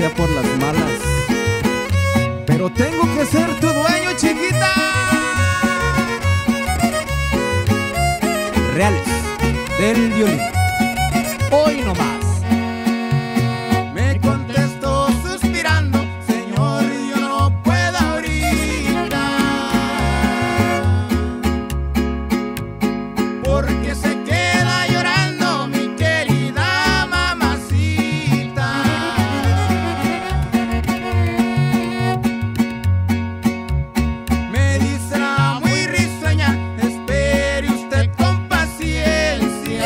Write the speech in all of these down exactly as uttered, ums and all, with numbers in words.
sea por las malas, pero tengo que ser tu dueño, chiquita. Reales del violín, hoy no más. Me contestó suspirando: señor, yo no puedo ahorita, porque se queda llorando mi querida mamacita. Me dice muy risueña: espere usted con paciencia,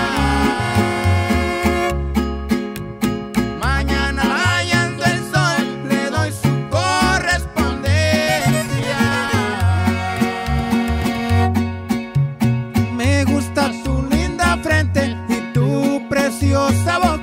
mañana rayando el sol le doy su correspondencia. Me gusta tu linda frente y tu preciosa voz.